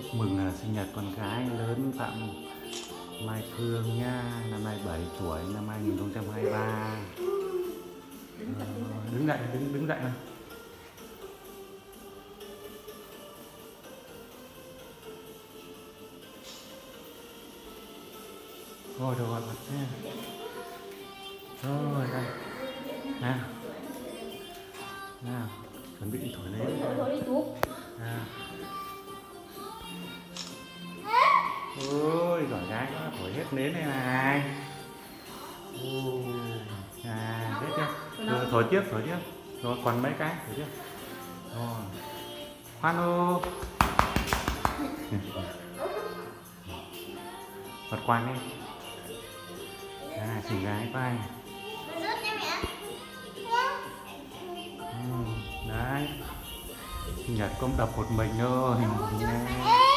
Chúc mừng sinh nhật con gái lớn Phạm Mai Phương nha. Năm nay 7 tuổi, năm 2023. Đứng dậy, đứng dậy nào. Rồi rồi bật nha. Rồi đây. Nào. Nào, chuẩn bị thổi nến. Thổi đi chú. Nào. Ôi giỏi gái quá, thổi hết nến này này. Hết chưa? Thổi tiếp. Rồi còn mấy cái, thổi tiếp. Rồi. Khoan ô. Bật quang đi. Xinh gái vai. Đấy. Sinh nhật cũng đập một mình thôi.